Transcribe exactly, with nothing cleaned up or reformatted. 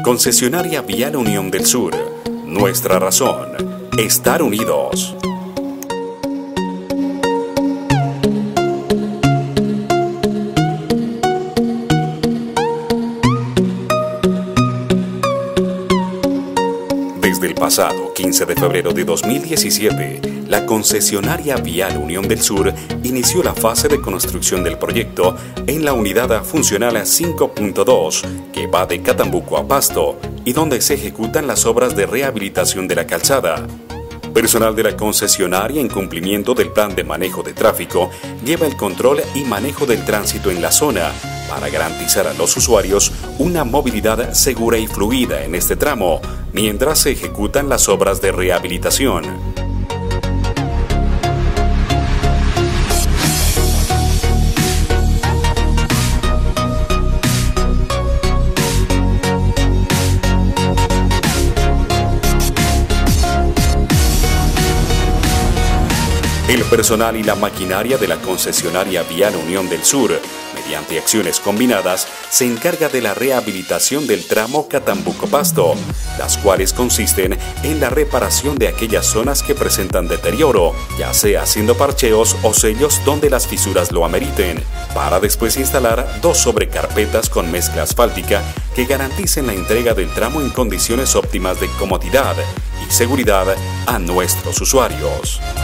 Concesionaria Vial Unión del Sur. Nuestra razón, estar unidos. Desde el pasado quince de febrero de dos mil diecisiete, la concesionaria Vial Unión del Sur inició la fase de construcción del proyecto en la unidad funcional cinco punto dos, que va de Catambuco a Pasto, y donde se ejecutan las obras de rehabilitación de la calzada. Personal de la concesionaria, en cumplimiento del plan de manejo de tráfico, lleva el control y manejo del tránsito en la zona para garantizar a los usuarios una movilidad segura y fluida en este tramo, mientras se ejecutan las obras de rehabilitación. El personal y la maquinaria de la concesionaria Vial Unión del Sur, mediante acciones combinadas, se encarga de la rehabilitación del tramo Catambuco-Pasto, las cuales consisten en la reparación de aquellas zonas que presentan deterioro, ya sea haciendo parcheos o sellos donde las fisuras lo ameriten, para después instalar dos sobrecarpetas con mezcla asfáltica que garanticen la entrega del tramo en condiciones óptimas de comodidad y seguridad a nuestros usuarios.